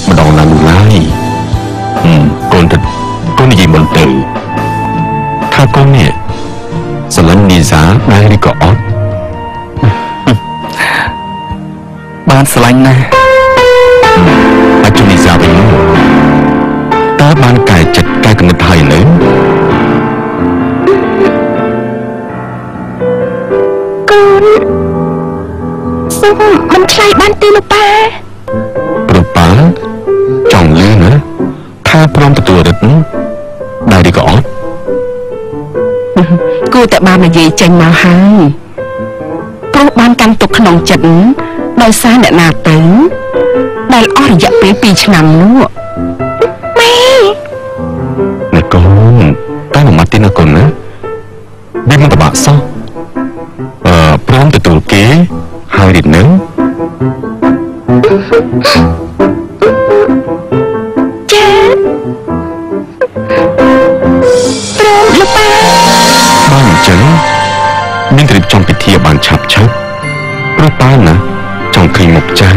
ម្ដងណានោះឡើយកូននិយាយមុនទៅថាកូននេះស្រឡាញ់នីសាដែរឬក៏អត់បានស្រឡាញ់ណាស់អាចជួយនីសាវិញតើបានកែចិត្តកែគំនិតហើយនៅកូនសូមមិនឆ្លើយបានទេលោកប៉ាព្រោះប៉ាចង់លឺណាថាព្រមទទួលរិទ្ធដែរឬក៏អត់គួរតែបាននិយាយចេញមកហើយព្រោះបានកាន់ទុកក្នុងចិត្តដោយសារអ្នកណាទៅដែលអស់រយៈពេល2ឆ្នាំនោះម៉ែអ្នកកូនតែមួយម៉ាត់ទៀតណាកូនណាវាមិនពិបាកសោះព្រមទទួលគេហើយរីនឹងចាព្រមលោកប៉ាបានអញ្ចឹងមានរៀបចំពិធីបានឆាប់ព្រោះប៉ាណាចង់ឃើញមុខចាស់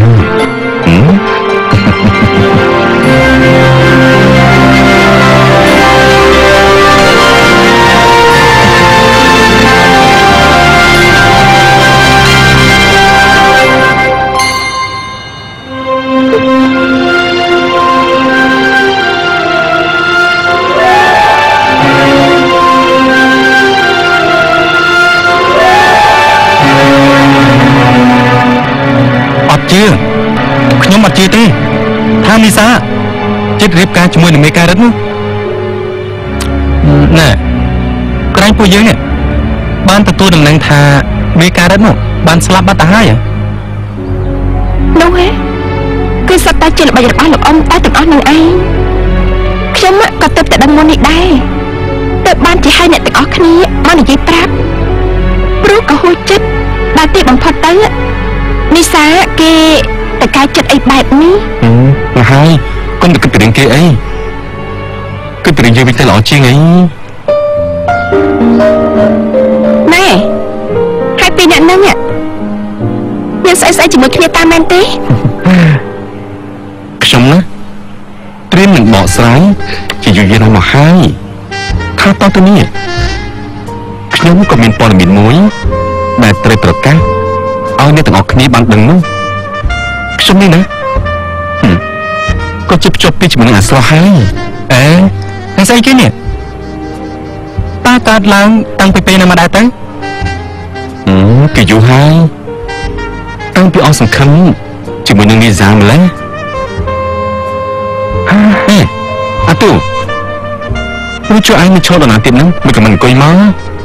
ខ្ញុំអត់ជឿទេថានីសាចិត្តរៀបការជាមួយនឹងមេការិតនោះណែក្រែងពួកយើងនេះបានទទួលដំណឹងថាមេការិតនោះបានស្លាប់បាត់ទៅហើយនោះហ៎គឺសត្វតែជាល្បិចរបស់លោកអ៊ំតែទាំងអស់នឹងឯងខ្ញុំក៏ទើបតែដឹងមុននេះដែរទើបបានជាឲ្យអ្នកទាំងអស់គ្នាមកនិយាយប្រាប់ព្រោះក៏ហួចចិត្តដល់ទីបំផុតទៅនីសាគេតើកាយចិត្តអីបែបនេះមកហើយកុំទៅគិតពីរឿងគេអីគិតពីរឿងយើងវិញទៅល្អជាងអីណែហើយពីអ្នកហ្នឹងមានស្អីជាមួយគ្នាតាមមែនទេខ្ញុំណាត្រៀមនឹងបកស្រាយជាយូរយារណាស់មកហើយថាតទៅនេះខ្ញុំក៏មានព័ត៌មានមួយដែលត្រូវប្រកាសឲ្យអ្នកទាំងអស់គ្នាបានដឹងនោះខ្ញុំនេះណាក៏ជិបជាប់ពីជាមួយនឹងអាស្រោះហើយហើយស្អីគេនេះតាកើតឡើងតាំងពីពេលណាមកដែរទៅគេយូរហើយតាំងពីអស់សង្ឃឹមជាមួយនឹងនីសាម្លេះអាទូព្រោះជួយឯងមិនឈរដល់ណាទៀតហ្នឹងមិនក៏មិនអង្គុយមក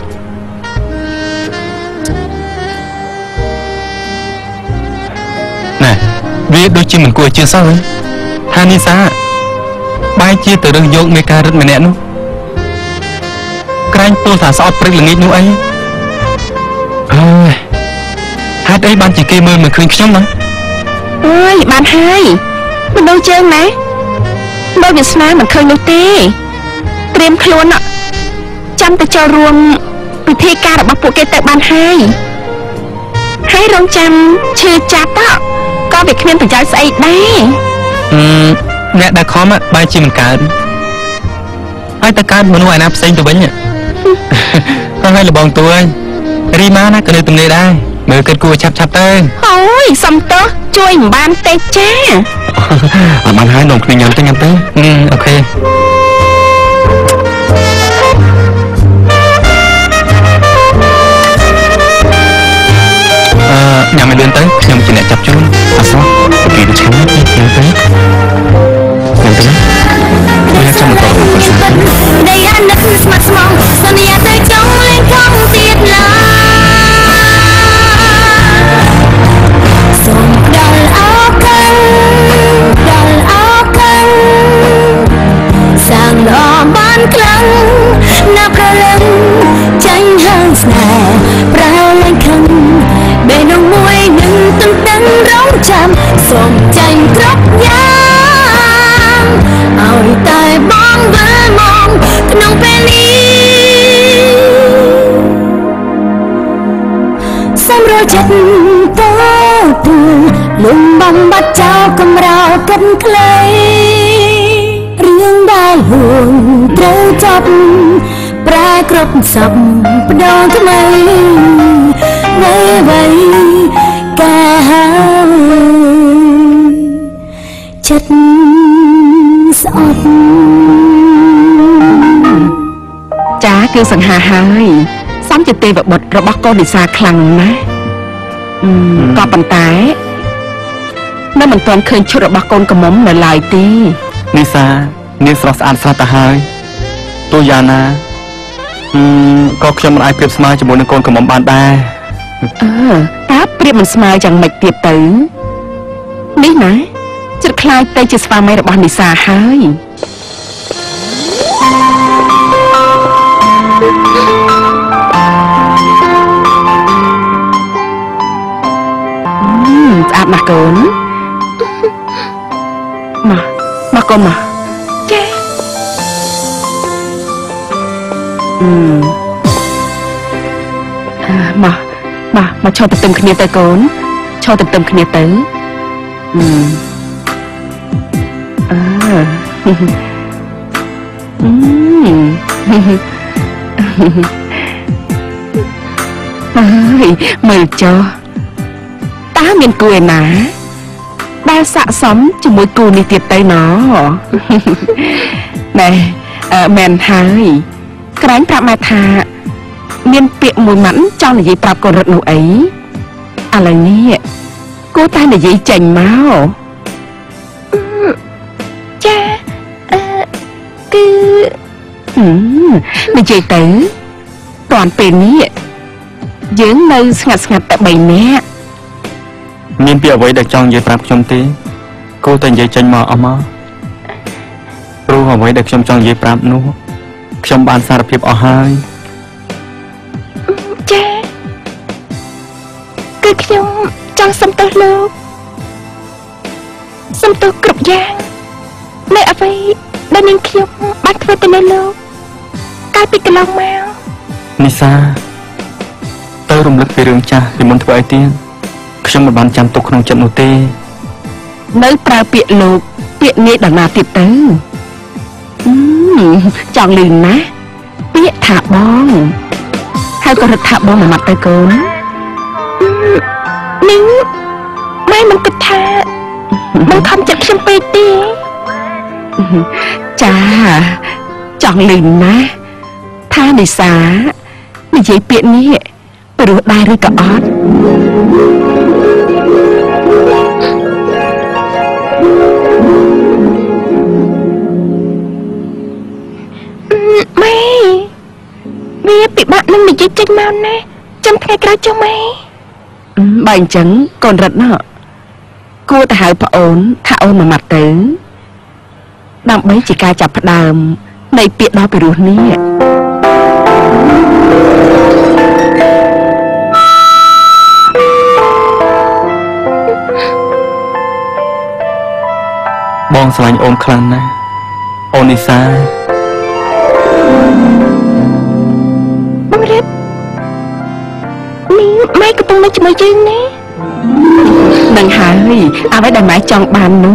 ណែវាដូចជាមិនគួរជឿសោះថានីសាបែរជាទៅរើសយកមេការិតម្នាក់នោះក្រែងពោលថាស្អត់ព្រឹកល្ងាចនោះអីហេតុអីបានជាគេមើលមិនឃើញខ្ញុំណាអើយបានហើយមនុស្សជើងណាបើវាស្នាមិនឃើញនោះទេត្រៀមខ្លួនចាំទៅចូលរួមពិធីការរបស់ពួកគេទៅបានហើយរងចាំឈឺចាប់ក៏វាគ្មានប្រយោជន៍ស្អីដែរអ្នកដែលខំបែរជាមិនកើតហើយទៅកើតមនុស្សឯណាផ្សេងទៅវិញហើយលបងតួឯងរីម៉ាណាក៏នៅទំនេរដែរមើលគិតគួរឆាប់ទៅអូយសំទោសជួយមិនបានទេចាអត់បានហើយនំគ្នាញ៉ាំទៅអូខេញ៉ាំឲ្យលឿនទៅខ្ញុំជាអ្នកចាប់ជូនអត់សោះពីវាឆ្ងាញ់ញ៉ាំទៅខ្ញុំចាំមកដល់ខ្លួនសិនដែលអាណិតស្មាត់ស្មងសន្យាទៅចង់លេងខំទៀតឡើយសូមដល់អរគុណសាងល្អបានខ្លាំងណាស់ប្រលឹងចាញ់ហាងស្នេហ៍ប្រៅឡើងខឹងបេះដូងមួយនឹងទន្ទឹងរង់ចាំសូមចាញ់គ្រប់យ៉ាងឲ្យតែបងវិលមកក្នុងពេលនេះសម្រាប់ចិត្តតើពូលរឿងបំបត្តិចោលកំរោលកិនខ្លីរឿងដែលហួងត្រូវចប់ប្រែគ្រប់សពបដងថ្មីវៃកាចិត្តស្អប់ចាគឺសង្ហាហើយសំជាទេវបុត្ររបស់កូននិសាខ្លាំងណាស់ក៏ប៉ុន្តែនៅមិនទាន់ឃើញឈុតរបស់កូនកំមុំនៅឡើយទេនិសានាងស្រស់ស្អាតស្រាប់ទៅហើយទោះយ៉ាងណាក៏ខ្ញុំមិនអាចប្រៀបស្មើជាមួយនឹងកូនកំមុំបានដែរតើប្រៀបមិនស្មើយ៉ាងម៉េចទៀតទៅនេះណាចិត្តខ្លាចទៅជាស្វាមីរបស់និសាហើយស្អាតណាស់កូនមកកូនមកចាមកឈរទៅទឹមគ្នាទៅកូនឈរទៅទឹមគ្នាទៅមើលចុះតើមានគូឯណាដែលស័ក្តិសមជាមួយគូនេះទៀតទៅណណែមែនហើយក្រែងប្រាប់ម៉ែថាមានពាក្យមួយម៉ាត់ចង់និយាយប្រាប់កូនរត់នោះអីឥឡូវនេះគូតែនិយាយចេញមកចាគឺនិយាយទៅតាន់ពេលនេះយើងនៅស្ងាត់តែ3នាក់មានពាក្យអ្វីដែលចង់និយាយប្រាប់ខ្ញុំទេគូតែនិយាយចេញមកអស់មកព្រោះអ្វីដែលខ្ញុំចង់និយាយប្រាប់នោះខ្ញុំបានសារភាពអស់ហើយចាគឺខ្ញុំចង់សុំទោសលោកសុំទោសគ្រប់យ៉ាងនៅអ្វីដែលនាងខ្ញុំបានធ្វើទៅលើលោកកាលពីកន្លងមកនិសាទៅរំលឹកពីរឿងចាស់ពីមុនធ្វើអីទៀតខ្ញុំមិនបានចាំទុកក្នុងចិត្តនោះទេនៅប្រើពាក្យលោកពាក្យងាយដល់ណាទៀតទៅចង់លឺណាស់ពាក្យថាបងហើយក៏រត់ថាបងមួយម៉ាត់ទៅកូននាងម៉ែមិនគិតថាមិនខំចិត្តខ្ញុំពេកទេចាចង់លឺណាស់ថានិសានិយាយពាក្យនេះព្រោះដែរឬក៏អត់ម៉ែវាពិបាកនឹងនិយាយចេញមកណាចាំថ្ងៃក្រោយចុះម៉ែបើអញ្ចឹងកូនរត់ណោះគួរទៅហៅប្អូនថាអូនមួយម៉ាត់ទៅដើម្បីជាការចាប់ផ្ដើមនៃពាក្យដ៏ពិរោះនេះបងស្រឡាញ់អូនខ្លាំងណាស់អូននិសាបងរ៉េបមីម៉ែកំពុងនៅជាមួយយើងណានឹងហើយអ្វីដែលម៉ែចង់បាននោះ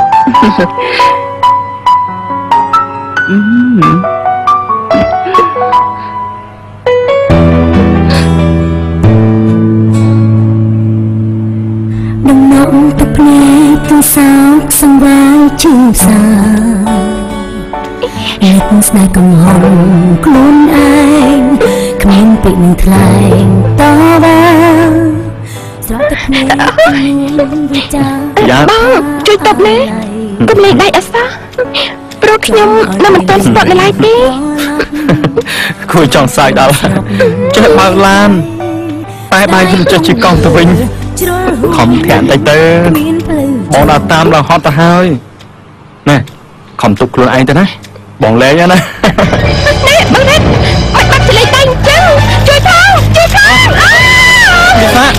ដំណក់ទឹកភ្នែកទាំងសោកសង្វាយជឿសាអ្នកស្នេហ៍កំហុសខ្លួនឯងគ្មានពេកនឹងថ្លែងតវ៉ាស្រក់ទឹកភ្នែកវិចារបងជួយតបណាកុំលេងដៃអសោះព្រោះខ្ញុំនៅមិនទាន់ស្ទាត់នៅឡើយទេគួរចង់សាយដល់ចេះបើកឡានតែបាយខ្ញុំចេះជិះកង់ទៅវិញខំធាក់តិចទៅបងដល់តាមរហូតទៅហើយណែខំទុកខ្លួនឯងទៅណាបងលេងណានេះបងនេះមិនបាត់ចលេងតែអញ្ចឹងជួយផងនិសា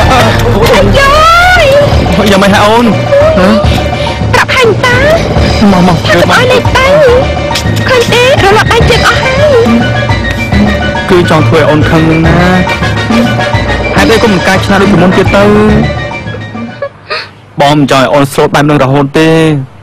យកមិនហៅអូនប្រាប់ហាញ់តាមកជួយមកលេងទៅឃើញទេរលត់ដៃជើងអស់ហើយគឺចង់ធ្វើឲ្យអូនខឹងណាហេតុអីក៏មិនកាយឆ្លាតដូចពីមុនទៀតទៅបងមិនចង់ឲ្យអូនស្រូតបែបនឹងរហូតទេ